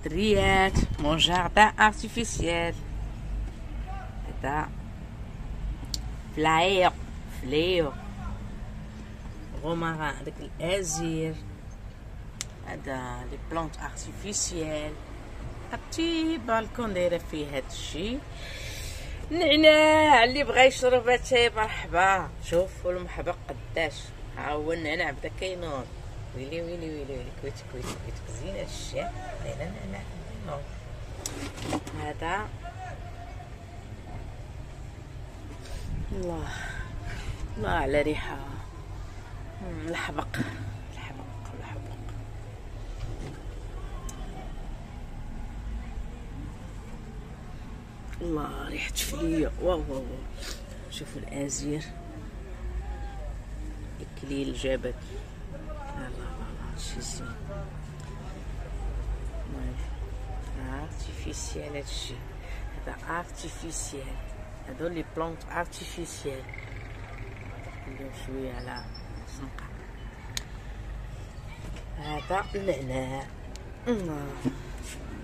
دريات مون جاردان ارتيفيسيال. هذا فليو روماران، هذاك الازير. هذا لي بلونت ارتيفيسيال. بتي بالكون دايره فيه هادشي. النعناع اللي بغا يشرب اتاي مرحبا. شوفوا المحبق قداش، ها هو النعناع بدا كينوض. ويلي ويلي ويلي ويلي كويت كويت كويت زين هادشي. بغينا النعناع كينوض. هذا الله الله على ريحه الحبق. الله ريحة فلية. واو واو واو. شوفوا الازير، اكليل جابت. الله الله هادشي زين. ارتيفيسيال هادشي. هذا ارتيفيسيال. هادو لي بلونت ارتيفيسيال. نديرو شويه على الزنقه. هذا النعناع.